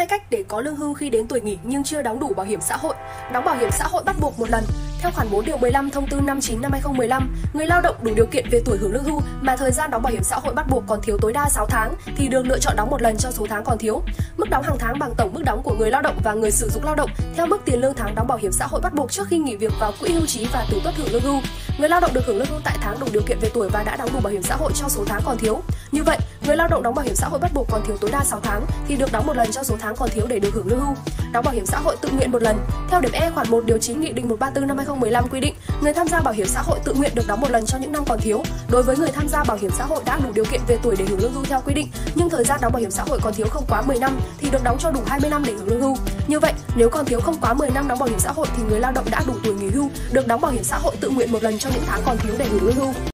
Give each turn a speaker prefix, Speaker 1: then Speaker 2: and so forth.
Speaker 1: hai cách để có lương hưu khi đến tuổi nghỉ nhưng chưa đóng đủ bảo hiểm xã hội. Đóng bảo hiểm xã hội bắt buộc một lần. Theo khoản 4 điều 15 thông tư 59 năm 2015, người lao động đủ điều kiện về tuổi hưởng lương hưu mà thời gian đóng bảo hiểm xã hội bắt buộc còn thiếu tối đa 6 tháng thì được lựa chọn đóng một lần cho số tháng còn thiếu. Mức đóng hàng tháng bằng tổng mức đóng của người lao động và người sử dụng lao động theo mức tiền lương tháng đóng bảo hiểm xã hội bắt buộc trước khi nghỉ việc vào quỹ hưu trí và tử tuất hưởng lương hưu. Người lao động được hưởng lương hưu tại tháng đủ điều kiện về tuổi và đã đóng đủ bảo hiểm xã hội cho số tháng còn thiếu. Như vậy, người lao động đóng bảo hiểm xã hội bắt buộc còn thiếu tối đa 6 tháng thì được đóng một lần cho số tháng còn thiếu để được hưởng lương hưu. Đóng bảo hiểm xã hội tự nguyện một lần. Theo điểm E khoản 1 điều 9 Nghị định 134 năm 2015 quy định, người tham gia bảo hiểm xã hội tự nguyện được đóng một lần cho những năm còn thiếu. Đối với người tham gia bảo hiểm xã hội đã đủ điều kiện về tuổi để hưởng lương hưu theo quy định, nhưng thời gian đóng bảo hiểm xã hội còn thiếu không quá 10 năm thì được đóng cho đủ 20 năm để hưởng lương hưu. Như vậy, nếu còn thiếu không quá 10 năm đóng bảo hiểm xã hội thì người lao động đã đủ tuổi nghỉ hưu, được đóng bảo hiểm xã hội tự nguyện một lần cho những tháng còn thiếu để hưởng lương hưu.